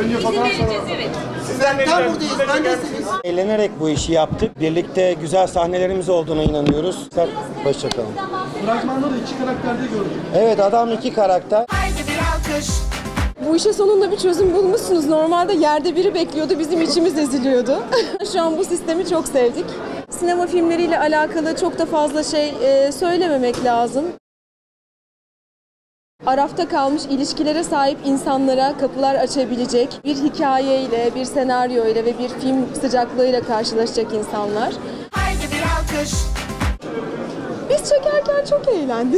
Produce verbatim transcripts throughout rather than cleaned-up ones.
Önce fotoğraf sonra. Evet. Sizler tam buradayız. Neredesiniz? Eğlenerek bu işi yaptık. Birlikte güzel sahnelerimiz olduğuna inanıyoruz. Hoşçakalın. Fragmanda da iki karakterde gördüm. Evet, adam iki karakter. Bu işe sonunda bir çözüm bulmuşsunuz. Normalde yerde biri bekliyordu, bizim içimiz eziliyordu. Şu an bu sistemi çok sevdik. Sinema filmleriyle alakalı çok da fazla şey e, söylememek lazım. Arafta kalmış ilişkilere sahip insanlara kapılar açabilecek bir hikayeyle, bir senaryoyla ve bir film sıcaklığıyla karşılaşacak insanlar. Haydi bir alkış. Biz çekerken çok eğlendik.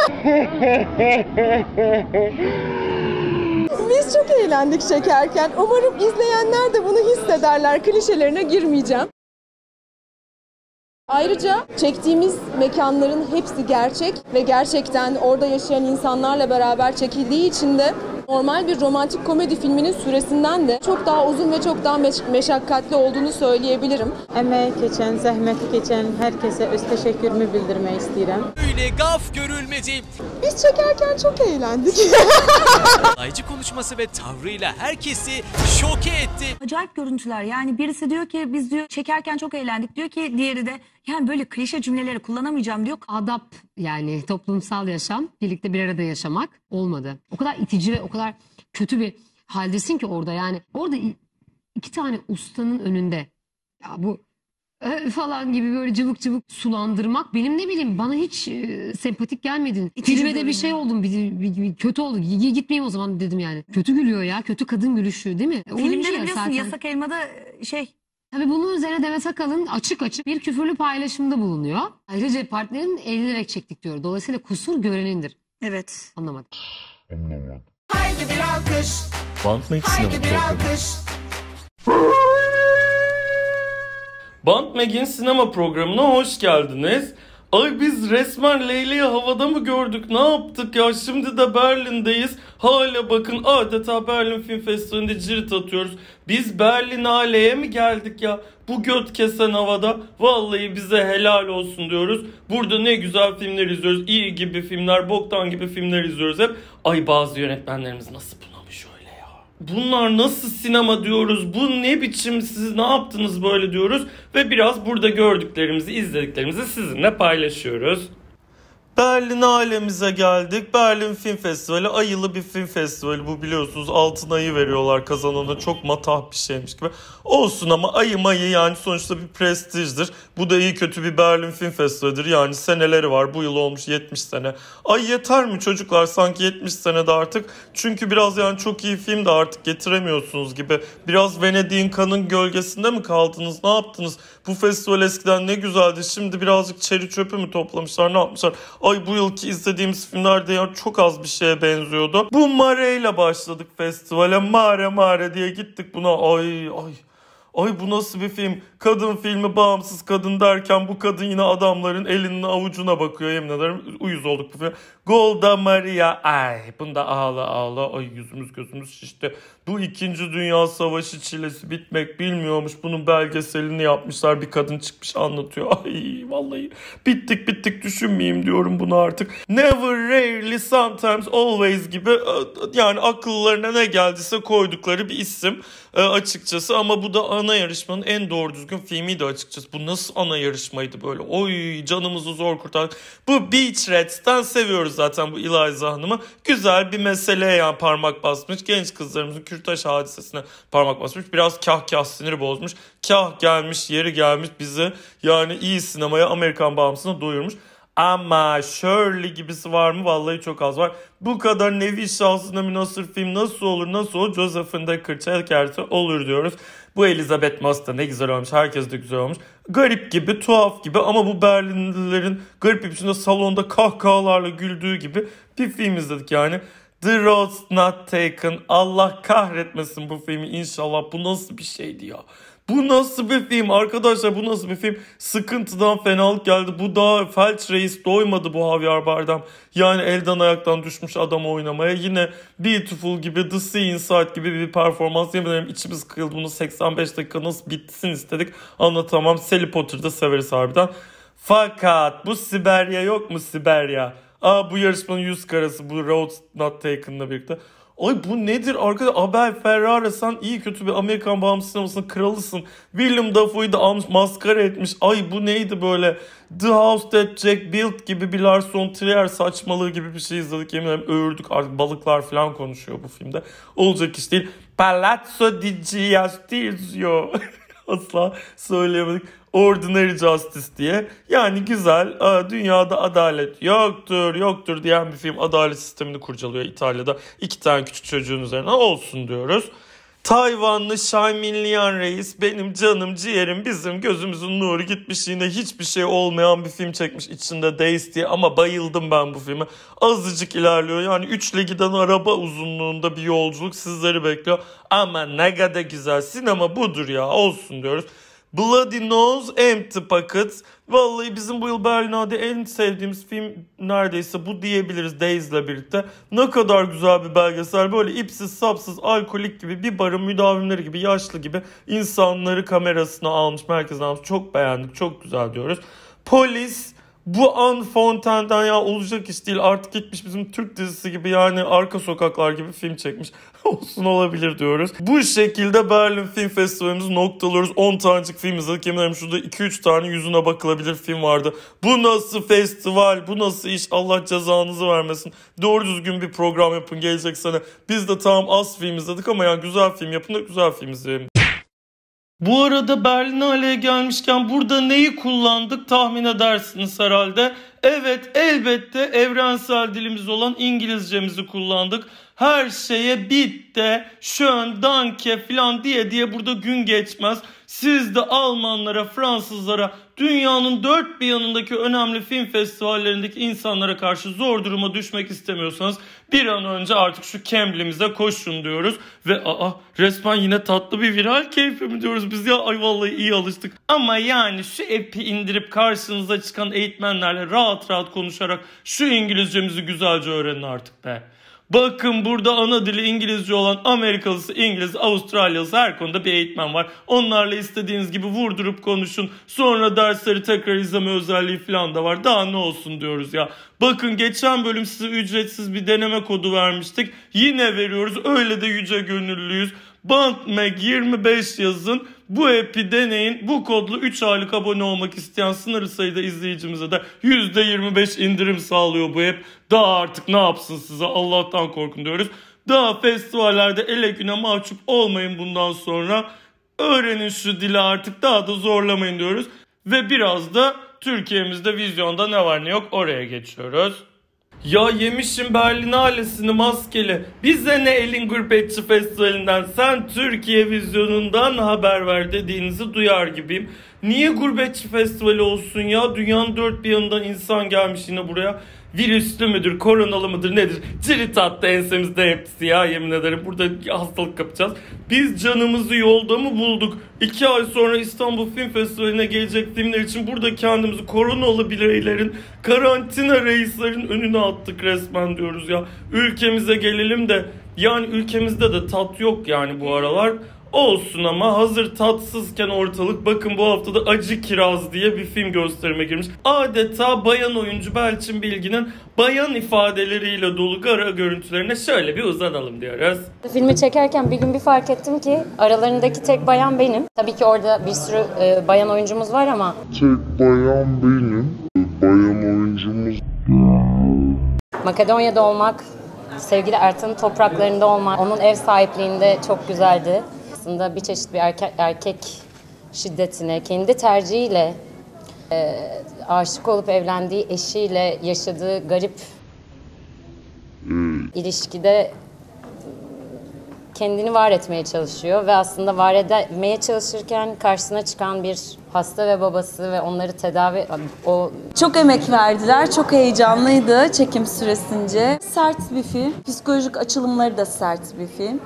Biz çok eğlendik çekerken. Umarım izleyenler de bunu hissederler. Klişelerine girmeyeceğim. Ayrıca çektiğimiz mekanların hepsi gerçek ve gerçekten orada yaşayan insanlarla beraber çekildiği için de normal bir romantik komedi filminin süresinden de çok daha uzun ve çok daha meş- meşakkatli olduğunu söyleyebilirim. Emeği geçen, zahmeti geçen herkese öz teşekkürümü bildirmek istedim. Öyle gaf görülmedi. Biz çekerken çok eğlendik. Alaycı konuşması ve tavrıyla herkesi şoke etti. Acayip görüntüler. Yani birisi diyor ki biz diyor çekerken çok eğlendik. Diyor ki diğeri de yani böyle klişe cümleleri kullanamayacağım diyor. Adap, yani toplumsal yaşam, birlikte bir arada yaşamak olmadı. O kadar itici ve o kadar kötü bir haldesin ki orada, yani orada iki tane ustanın önünde ya bu e, falan gibi böyle cıvık cıvık sulandırmak, benim ne bileyim, bana hiç e, sempatik gelmedin. Zirvede bir şey oldum, bir, bir, bir kötü oldu. Y- Gitmeyeyim o zaman dedim yani. Kötü gülüyor ya, kötü kadın gülüşü değil mi? Oyuncu Filmleri ya biliyorsun zaten. Yasak Elma'da şey... Tabii bunun üzerine Demet Akalın açık açık bir küfürlü paylaşımda bulunuyor. Ayrıca partnerin eğlenerek çektik diyor. Dolayısıyla kusur görenindir. Evet. Anlamadım. Anlamadım. Haydi bir alkış. Bantmak sinema programı. Bantmag'in sinema programına hoş geldiniz. Ay biz resmen Leyli'yi havada mı gördük? Ne yaptık ya? Şimdi de Berlin'deyiz. Hala bakın adeta Berlin Film Festivali'nde cirit atıyoruz. Biz Berlinale'ye mi geldik ya? Bu göt kesen havada. Vallahi bize helal olsun diyoruz. Burada ne güzel filmler izliyoruz. İyi gibi filmler, boktan gibi filmler izliyoruz hep. Ay bazı yönetmenlerimiz nasıl bulamış öyle ya? Bunlar nasıl sinema diyoruz? Bu ne biçim, siz ne yaptınız böyle diyoruz. Ve biraz burada gördüklerimizi, izlediklerimizi sizinle paylaşıyoruz. Berlinale'mize geldik. Berlin Film Festivali ayılı bir film festivali bu, biliyorsunuz. Altın ayı veriyorlar kazanana, çok matah bir şeymiş gibi. Olsun ama ayı mayı yani sonuçta bir prestijdir. Bu da iyi kötü bir Berlin Film Festivalidir. Yani seneleri var. Bu yıl olmuş yetmiş sene. Ay yeter mi çocuklar, sanki yetmiş senede artık. Çünkü biraz yani çok iyi film de artık getiremiyorsunuz gibi. Biraz Venedik'in kanın gölgesinde mi kaldınız? Ne yaptınız? Bu festival eskiden ne güzeldi. Şimdi birazcık çeri çöpü mü toplamışlar, ne yapmışlar? Ay bu yılki izlediğimiz filmlerde ya çok az bir şeye benziyordu. Bu Mare ile başladık festivale. Mare Mare diye gittik buna. Ay ay. Ay bu nasıl bir film? Kadın filmi, bağımsız kadın derken bu kadın yine adamların elinin avucuna bakıyor, yemin ederim. Uyuz olduk bu film. Golda Maria. Ay bunda ağla ağla. Ay yüzümüz gözümüz şişti. Bu İkinci Dünya Savaşı çilesi bitmek bilmiyormuş. Bunun belgeselini yapmışlar. Bir kadın çıkmış anlatıyor. Ay vallahi bittik bittik düşünmeyeyim diyorum bunu artık. Never, rarely, sometimes, always gibi yani akıllarına ne geldiyse koydukları bir isim açıkçası. Ama bu da ana yarışmanın en doğru düzgün filmiydi açıkçası. Bu nasıl ana yarışmaydı böyle? Oy canımızı zor kurtardık. Bu Beach Rats'ten seviyoruz zaten bu Eliza Hanım'ı. Güzel bir meseleye yani parmak basmış. Genç kızlarımızın kürtaj hadisesine parmak basmış. Biraz kah kah sinir bozmuş. Kah gelmiş yeri gelmiş bizi yani iyi sinemaya, Amerikan bağımsızına doyurmuş. Ama Shirley gibisi var mı? Vallahi çok az var. Bu kadar nevi şahsına münhasır film nasıl olur, nasıl olur? Josephine Decker çekerse olur diyoruz. Bu Elizabeth Moss da ne güzel olmuş. Herkes de güzel olmuş. Garip gibi, tuhaf gibi ama bu Berlinlilerin garip bir biçimde salonda kahkahalarla güldüğü gibi bir film izledik yani. The Road Not Taken. Allah kahretmesin bu filmi inşallah. Bu nasıl bir şeydi ya? Bu nasıl bir film arkadaşlar, bu nasıl bir film? Sıkıntıdan fenalık geldi. Bu daha Felç Reis doymadı bu Javier Bardem. Yani elden ayaktan düşmüş adam oynamaya. Yine Beautiful gibi, The Sea Inside gibi bir performans. Yemin ederim içimiz kıyıldı. Bunu seksen beş dakika nasıl bitsin istedik. Anlatamam. Sally Potter'da severiz harbiden. Fakat bu Siberya yok mu Siberya? Aa bu yarışmanın yüz karası bu Road Not Taken'la birlikte. Ay bu nedir arkadaş? Abel Ferrara, sen iyi kötü bir Amerikan bağımsız sinemasının kralısın. Willem Dafoe'yu da almış maskara etmiş. Ay bu neydi böyle? The House That Jack Built gibi bir Lars von Trier saçmalığı gibi bir şey izledik. Yemin ederim öğürdük, artık balıklar falan konuşuyor bu filmde. Olacak iş değil. Palazzo di Giustizio. Asla söyleyemedik. Ordinary Justice diye. Yani güzel, dünyada adalet yoktur, yoktur diyen bir film adalet sistemini kurcalıyor İtalya'da. İki tane küçük çocuğun üzerine olsun diyoruz. Tayvanlı Şayminliyan Reis, benim canım ciğerim, bizim gözümüzün nuru, gitmiş yine hiçbir şey olmayan bir film çekmiş içinde Days diye, ama bayıldım ben bu filme. Azıcık ilerliyor yani, üçle giden araba uzunluğunda bir yolculuk sizleri bekliyor. Ama ne kadar güzel, sinema budur ya, olsun diyoruz. Bloody Nose, Empty Pockets. Vallahi bizim bu yıl Berlin'de en sevdiğimiz film neredeyse bu diyebiliriz Days'le birlikte. Ne kadar güzel bir belgesel. Böyle ipsiz sapsız alkolik gibi bir barın müdavimleri gibi, yaşlı gibi insanları kamerasına almış, merkezine almış. Çok beğendik, çok güzel diyoruz. Polis. Bu Anne Fontaine'den ya olacak iş değil. Artık gitmiş bizim Türk dizisi gibi, yani Arka Sokaklar gibi film çekmiş. Olsun, olabilir diyoruz. Bu şekilde Berlin Film Festivalimizi noktalıyoruz. on tanecik film izledik. Yemin ederim şurada iki üç tane yüzüne bakılabilir film vardı. Bu nasıl festival? Bu nasıl iş? Allah cezanızı vermesin. Doğru düzgün bir program yapın gelecek sene. Biz de tamam az film izledik ama yani güzel film yapın da güzel film izleyelim. Bu arada Berlinale'ye gelmişken burada neyi kullandık tahmin edersiniz herhalde. Evet, elbette evrensel dilimiz olan İngilizcemizi kullandık. Her şeye bitte, schön, danke falan diye diye burada gün geçmez. Siz de Almanlara, Fransızlara, dünyanın dört bir yanındaki önemli film festivallerindeki insanlara karşı zor duruma düşmek istemiyorsanız bir an önce artık şu Cambly'mize koşun diyoruz. Ve aa, resmen yine tatlı bir viral keyfi mi diyoruz biz ya? Ay vallahi iyi alıştık. Ama yani şu app'i indirip karşınıza çıkan eğitmenlerle rahat rahat konuşarak şu İngilizcemizi güzelce öğrenin artık be. Bakın burada ana dili İngilizce olan Amerikalısı, İngiliz, Avustralyalısı her konuda bir eğitmen var. Onlarla istediğiniz gibi vurdurup konuşun. Sonra dersleri tekrar izleme özelliği falan da var. Daha ne olsun diyoruz ya. Bakın geçen bölüm size ücretsiz bir deneme kodu vermiştik. Yine veriyoruz. Öyle de yüce gönüllüyüz. Bantmag yirmi beş yazın. Bu app'i deneyin. Bu kodla üç aylık abone olmak isteyen sınırlı sayıda izleyicimize de yüzde yirmi beş indirim sağlıyor bu app. Daha artık ne yapsın size, Allah'tan korkun diyoruz. Daha festivallerde ele güne mahcup olmayın bundan sonra. Öğrenin şu dili artık, daha da zorlamayın diyoruz. Ve biraz da Türkiye'mizde vizyonda ne var ne yok oraya geçiyoruz. Ya yemişim Berlinale'sini maskeli. Bize ne elin gurbetçi festivalinden, sen Türkiye vizyonundan haber ver dediğinizi duyar gibiyim. Niye gurbetçi festivali olsun ya? Dünyanın dört bir yanından insan gelmiş yine buraya. Virüslü müdür, koronalı mıdır nedir? Cirit attı ensemizde hepsi ya, yemin ederim. Burada hastalık kapacağız. Biz canımızı yolda mı bulduk? İki ay sonra İstanbul Film Festivali'ne gelecek filmler için burada kendimizi koronalı bireylerin, karantina reislerin önüne attık resmen diyoruz ya. Ülkemize gelelim de, yani ülkemizde de tat yok yani bu aralar. Olsun ama hazır tatsızken ortalık, bakın bu hafta da Acı Kiraz diye bir film gösterime girmiş. Adeta bayan oyuncu Belçin Bilgin'in bayan ifadeleriyle dolu kara görüntülerine şöyle bir uzanalım diyoruz. Filmi çekerken bir gün bir fark ettim ki aralarındaki tek bayan benim. Tabii ki orada bir sürü e, bayan oyuncumuz var ama tek bayan benim. Bayan oyuncumuz. Makedonya'da olmak, sevgili Ertan'ın topraklarında olmak, onun ev sahipliğinde çok güzeldi. Aslında bir çeşit bir erkek, erkek şiddetine, kendi tercihiyle e, aşık olup evlendiği eşiyle yaşadığı garip hmm. ilişkide kendini var etmeye çalışıyor ve aslında var etmeye çalışırken karşısına çıkan bir hasta ve babası ve onları tedavi... o Çok emek verdiler, çok heyecanlıydı çekim süresince. Sert bir film, psikolojik açılımları da sert bir film.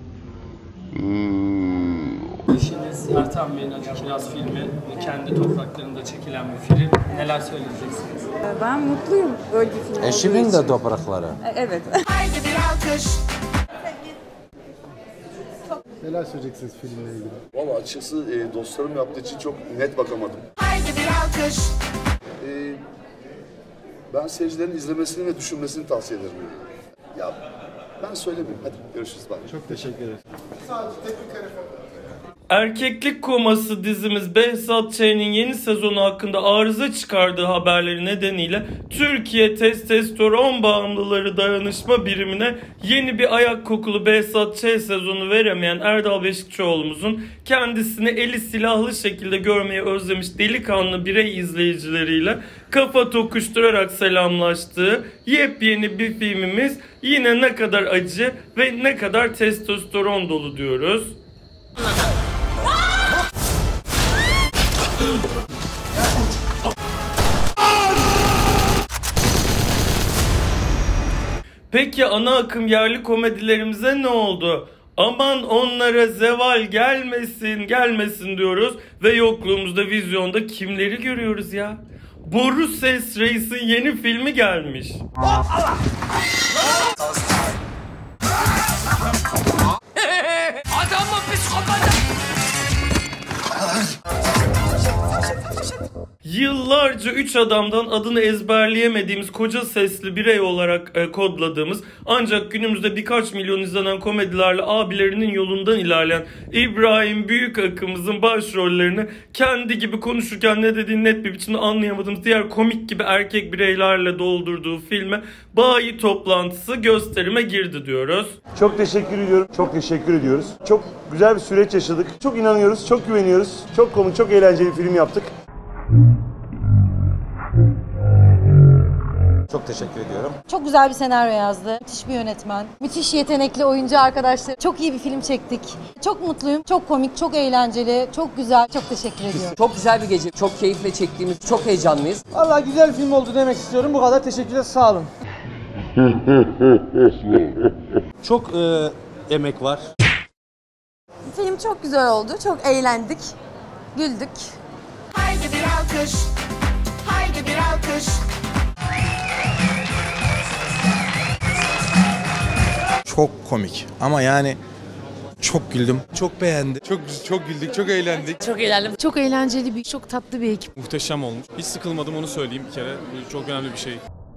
Eşiniz Ertan Bey'in Acı Kiraz filmi kendi topraklarında çekilen bir film. Neler söyleyeceksiniz? Ben mutluyum böyle bir film. Eşimin de toprakları. Evet. Haydi bir alkış. Neler söyleyeceksiniz filmle ilgili? Valla açıkçası e, dostlarım yaptığı için çok net bakamadım. Haydi bir alkış. E, ben seyircilerin izlemesini ve düşünmesini tavsiye ederim. Ya Ben söylemeyeyim. Hadi görüşürüz. Bye. Çok teşekkür ederim. Erkeklik Koması dizimiz Behzat Ç'nin yeni sezonu hakkında arıza çıkardığı haberleri nedeniyle Türkiye Testosteron Bağımlıları Dayanışma Birimine yeni bir ayak kokulu Behzat Ç sezonu veremeyen Erdal Beşikçioğlu'muzun kendisini eli silahlı şekilde görmeyi özlemiş delikanlı birey izleyicileriyle kafa tokuşturarak selamlaştığı yepyeni bir filmimiz yine ne kadar acı ve ne kadar testosteron dolu diyoruz. Peki ana akım yerli komedilerimize ne oldu? Aman onlara zeval gelmesin, gelmesin diyoruz ve yokluğumuzda vizyonda kimleri görüyoruz ya? Boru Ses Reis'in yeni filmi gelmiş. Adam mı psikopat? Yıllarca üç adamdan adını ezberleyemediğimiz koca sesli birey olarak e, kodladığımız ancak günümüzde birkaç milyon izlenen komedilerle abilerinin yolundan ilerleyen İbrahim Büyükakımızın başrollerini kendi gibi konuşurken ne dediğini net bir biçimde anlayamadığımız diğer komik gibi erkek bireylerle doldurduğu filme bayi toplantısı gösterime girdi diyoruz. Çok teşekkür ediyorum. Çok teşekkür ediyoruz. Çok güzel bir süreç yaşadık. Çok inanıyoruz, çok güveniyoruz. Çok komik, çok eğlenceli bir film yaptık. Çok teşekkür ediyorum. Çok güzel bir senaryo yazdı. Müthiş bir yönetmen. Müthiş yetenekli oyuncu arkadaşlar. Çok iyi bir film çektik. Çok mutluyum. Çok komik, çok eğlenceli, çok güzel. Çok teşekkür ediyorum. Çok güzel bir gece. Çok keyifle çektiğimiz, çok heyecanlıyız. Vallahi güzel film oldu demek istiyorum. Bu kadar teşekkürler. Sağ olun. Çok e, emek var. Film çok güzel oldu. Çok eğlendik. Güldük. Haydi bir alkış. Haydi bir alkış. Çok komik ama yani çok güldüm. Çok beğendim. Çok çok güldük, çok eğlendik. Çok eğlendim. Çok eğlenceli bir, çok tatlı bir ekip. Muhteşem olmuş. Hiç sıkılmadım, onu söyleyeyim bir kere. Bu çok önemli bir şey.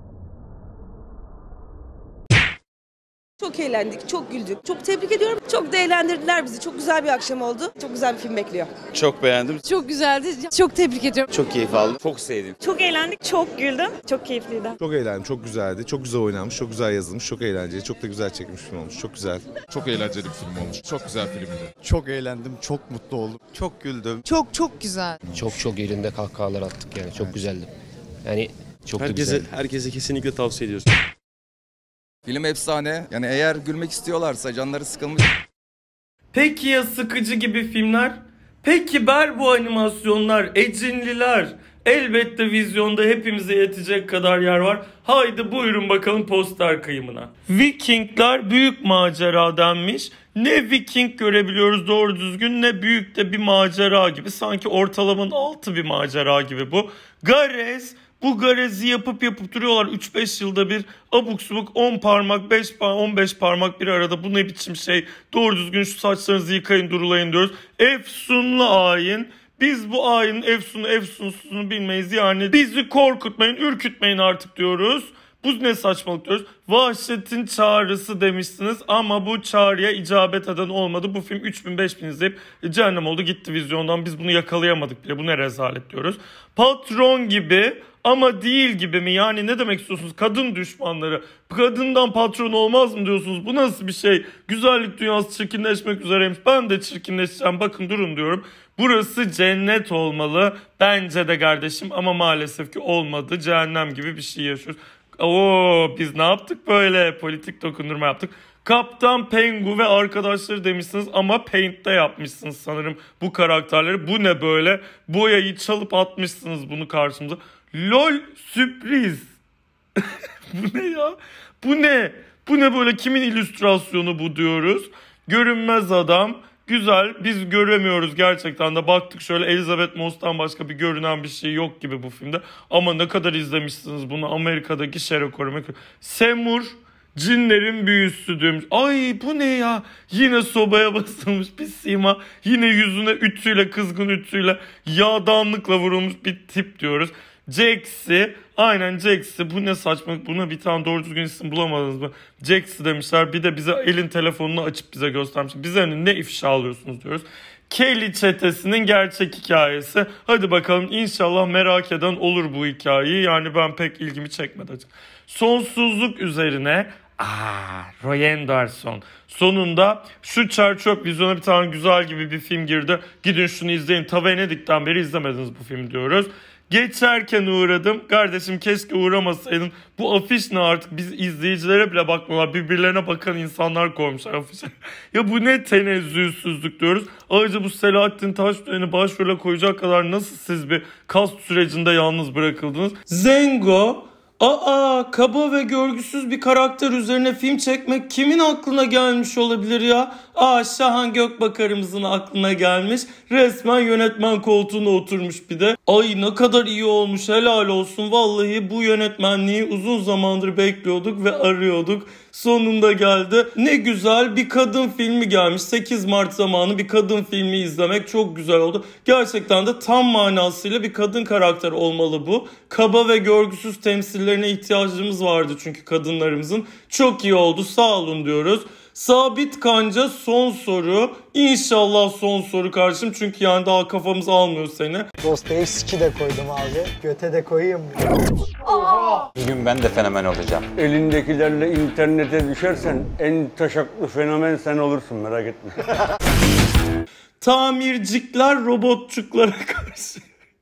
Çok eğlendik, çok güldük. Çok tebrik ediyorum. Çok da eğlendirdiler bizi. Çok güzel bir akşam oldu. Çok güzel bir film bekliyor. Çok beğendim. Çok güzeldi. Çok tebrik ediyorum. Çok keyif aldım. Çok sevdim. Çok eğlendik, çok güldüm. Çok keyifliydi. Çok eğlendim, çok güzeldi. Çok güzel oynanmış, çok güzel yazılmış, çok eğlenceli, çok da güzel çekilmiş film olmuş. Çok güzel. Çok eğlenceli bir film olmuş. Çok güzel filmdi. Çok eğlendim, çok mutlu oldum. Çok güldüm. Çok çok güzel. Çok çok yerinde kahkahalar attık yani. Çok evet. Güzeldi. Yani çok herkese, da güzeldi. Herkese kesinlikle tavsiye ediyoruz. Film efsane. Yani eğer gülmek istiyorlarsa, canları sıkılmış. Peki ya sıkıcı gibi filmler? Peki ber bu animasyonlar, ecinliler? Elbette vizyonda hepimize yetecek kadar yer var. Haydi buyurun bakalım poster kıyımına. Vikingler büyük macera denmiş. Ne Viking görebiliyoruz doğru düzgün ne büyük de bir macera gibi. Sanki ortalamanın altı bir macera gibi bu. Garez. Bu garezi yapıp yapıp duruyorlar üç beş yılda bir abuk subuk on parmak beş parmak on beş parmak bir arada bu ne biçim şey doğru düzgün şu saçlarınızı yıkayın durulayın diyoruz. Efsunlu ayin biz bu ayinin efsunu efsunsuzunu bilmeyiz yani bizi korkutmayın ürkütmeyin artık diyoruz. Bu ne saçmalık diyoruz. Vahşetin çağrısı demişsiniz ama bu çağrıya icabet eden olmadı. Bu film üç bin beş bin izleyip cehennem oldu gitti vizyondan. Biz bunu yakalayamadık bile. Bu ne rezalet diyoruz. Patron gibi ama değil gibi mi? Yani ne demek istiyorsunuz? Kadın düşmanları. Kadından patron olmaz mı diyorsunuz? Bu nasıl bir şey? Güzellik dünyası çirkinleşmek üzereymiş. Ben de çirkinleşeceğim. Bakın durun diyorum. Burası cennet olmalı. Bence de kardeşim ama maalesef ki olmadı. Cehennem gibi bir şey yaşıyoruz. Oo biz ne yaptık böyle? Politik dokundurma yaptık. Kaptan Pengu ve arkadaşları demişsiniz ama Paint'te yapmışsınız sanırım bu karakterleri. Bu ne böyle? Boyayı çalıp atmışsınız bunu karşımıza. LOL sürpriz. Bu ne ya? Bu ne? Bu ne böyle? Kimin illüstrasyonu bu diyoruz? Görünmez adam. Güzel. Biz göremiyoruz gerçekten de. Baktık şöyle Elizabeth Moss'tan başka bir görünen bir şey yok gibi bu filmde. Ama ne kadar izlemişsiniz bunu. Amerika'daki şerekoru. Semur. Cinlerin büyüsü demiş. Ay bu ne ya? Yine sobaya basılmış bir sima. Yine yüzüne ütüyle kızgın ütüyle yağdanlıkla vurulmuş bir tip diyoruz. Jax'i. Aynen Jax'i. Bu ne saçmalık. Buna bir tane doğru düzgün isim bulamadınız mı? Jax'i demişler. Bir de bize elin telefonunu açıp bize göstermiş. Bize hani ne ifşa alıyorsunuz diyoruz. Kelly çetesinin gerçek hikayesi. Hadi bakalım, inşallah merak eden olur bu hikayeyi. Yani ben pek ilgimi çekmedi açık. Sonsuzluk üzerine Aaa Roy Anderson. Sonunda şu çerçöp vizyona bir tane güzel gibi bir film girdi. Gidin şunu izleyin. Ta Venedik'ten beri izlemediniz bu filmi diyoruz. Geçerken uğradım. Kardeşim keşke uğramasaydın. Bu afiş ne artık? Biz izleyicilere bile bakmıyorlar. Birbirlerine bakan insanlar koymuşlar afişe. Ya bu ne tenezzülsüzlük diyoruz. Ayrıca bu Selahattin Taşdören'i başrole koyacak kadar nasıl siz bir kast sürecinde yalnız bırakıldınız? Zengo... Aa, kaba ve görgüsüz bir karakter üzerine film çekmek kimin aklına gelmiş olabilir ya? Aa, Şahan Gökbakar'ımızın aklına gelmiş. Resmen yönetmen koltuğuna oturmuş bir de. Ay ne kadar iyi olmuş, helal olsun. Vallahi bu yönetmenliği uzun zamandır bekliyorduk ve arıyorduk. Sonunda geldi. Ne güzel bir kadın filmi gelmiş. sekiz Mart zamanı bir kadın filmi izlemek çok güzel oldu. Gerçekten de tam manasıyla bir kadın karakter olmalı bu. Kaba ve görgüsüz temsillerine ihtiyacımız vardı çünkü kadınlarımızın. Çok iyi oldu, sağ olun diyoruz. Sabit Kanca son soru. İnşallah son soru kardeşim. Çünkü yani daha kafamız almıyor seni. Dostoyevski de koydum abi. Göte de koyayım mı? Bugün ben de fenomen olacağım. Elindekilerle internete düşersen en taşaklı fenomen sen olursun, merak etme. Tamircikler robotçuklara karşı.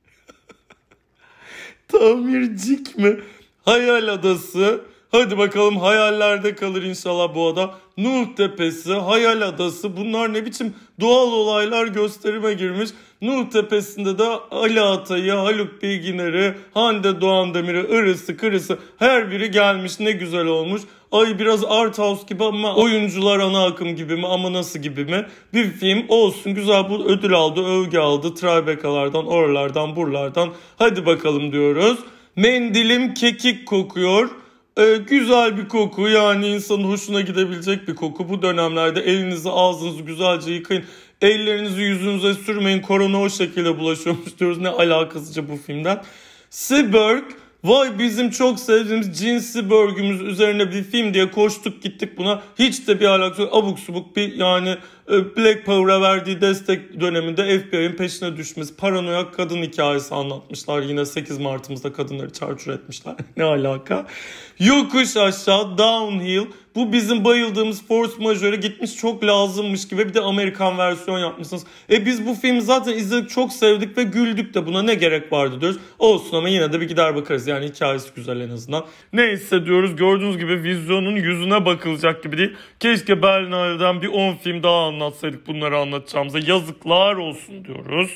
Tamircik mi? Hayal Adası. Hadi bakalım, hayallerde kalır inşallah bu ada. Nuh Tepesi, Hayal Adası, bunlar ne biçim doğal olaylar gösterime girmiş. Nuh Tepesi'nde de Ali Atay'ı, Haluk Bilginer'i, Hande Doğan Demir'i, ırısı kırısı her biri gelmiş, ne güzel olmuş. Ay biraz art house gibi ama oyuncular ana akım gibi mi ama nasıl gibi mi? Bir film olsun, güzel, bu ödül aldı, övgü aldı. Tribeca'lardan, oralardan, buralardan. Hadi bakalım diyoruz. Mendilim kekik kokuyor. Ee, güzel bir koku, yani insanın hoşuna gidebilecek bir koku. Bu dönemlerde elinizi ağzınızı güzelce yıkayın. Ellerinizi yüzünüze sürmeyin. Korona o şekilde bulaşıyormuş diyoruz. Ne alakasıca bu filmden. Seberg. Vay bizim çok sevdiğimiz Gene Seberg'ümüz üzerine bir film diye koştuk gittik buna. Hiç de bir alakası yok. Abuk subuk bir, yani Black Power'a verdiği destek döneminde F B I'nin peşine düşmesi. Paranoyak kadın hikayesi anlatmışlar. Yine sekiz Mart'ımızda kadınları çarçur etmişler. Ne alaka? Yokuş aşağı, Downhill. Bu bizim bayıldığımız Force Majeure'e gitmiş, çok lazımmış gibi bir de Amerikan versiyon yapmışsınız. E biz bu filmi zaten izledik, çok sevdik ve güldük de buna ne gerek vardı diyoruz. Olsun ama yine de bir gider bakarız, yani hikayesi güzel en azından. Neyse diyoruz, gördüğünüz gibi vizyonun yüzüne bakılacak gibi değil. Keşke Berlinale'den bir on film daha anlatsaydık bunları anlatacağımıza, yazıklar olsun diyoruz.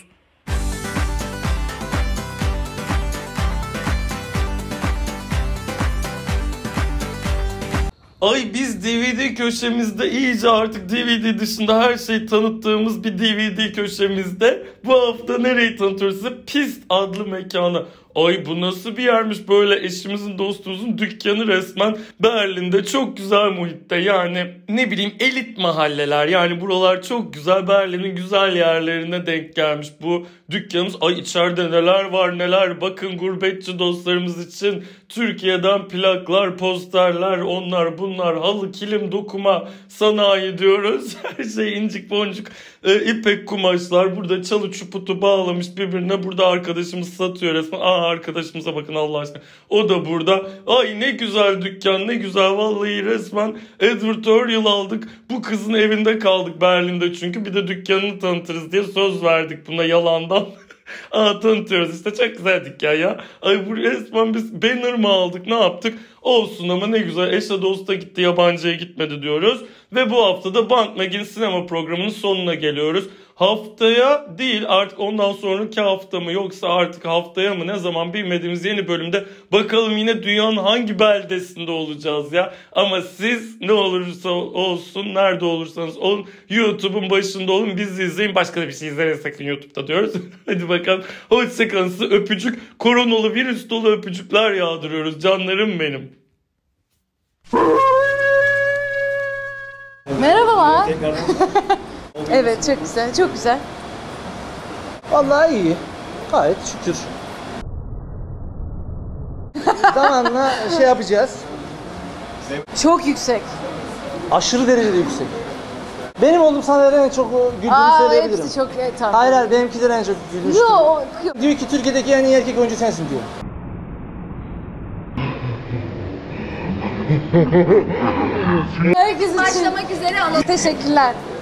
Ay biz D V D köşemizde iyice artık D V D dışında her şeyi tanıttığımız bir D V D köşemizde bu hafta nereyi tanıtıyoruz size? Pist adlı mekanı. Ay bu nasıl bir yermiş böyle, eşimizin dostumuzun dükkanı resmen Berlin'de çok güzel muhitte, yani ne bileyim elit mahalleler, yani buralar çok güzel, Berlin'in güzel yerlerine denk gelmiş bu dükkanımız. Ay içeride neler var neler, bakın gurbetçi dostlarımız için Türkiye'den plaklar, posterler, onlar bunlar, halı, kilim, dokuma sanayi diyoruz. Her şey incik boncuk e, ipek kumaşlar, burada çalı çuputu bağlamış birbirine, burada arkadaşımız satıyor resmen. Aa arkadaşımıza bakın Allah aşkına, o da burada. Ay ne güzel dükkan, ne güzel vallahi, resmen advertorial aldık. Bu kızın evinde kaldık Berlin'de çünkü, bir de dükkanını tanıtırız diye söz verdik buna yalandan. Aa tanıtıyoruz işte, çok güzel dükkan ya. Ay bu resmen biz banner mı aldık, ne yaptık? Olsun ama ne güzel, eşe dosta gitti, yabancıya gitmedi diyoruz. Ve bu hafta da Bant Magazine sinema programının sonuna geliyoruz. Haftaya değil artık, ondan sonraki hafta mı yoksa artık haftaya mı, ne zaman bilmediğimiz yeni bölümde bakalım yine dünyanın hangi beldesinde olacağız ya. Ama siz ne olursa olsun, nerede olursanız olun, YouTube'un başında olun, bizi izleyin, başka da bir şey izlemeyin sakın YouTube'da diyoruz. Hadi bakalım, hoşçakalın, size öpücük, koronalı virüs dolu öpücükler yağdırıyoruz canlarım benim. Merhabalar. Evet çok güzel, çok güzel. Vallahi iyi. Gayet şükür. Zamanla şey yapacağız. Çok yüksek. Aşırı derecede yüksek. Benim olduğum sahnelerde en çok güldüğümü Aa, söyleyebilirim. hepsi çok e, tatlı. Hayır hayır benimkiler en çok gülmüştü. Yo, yo. Diyor ki Türkiye'deki en iyi erkek oyuncu sensin diyor. Herkes için. Başlamak üzere ama teşekkürler.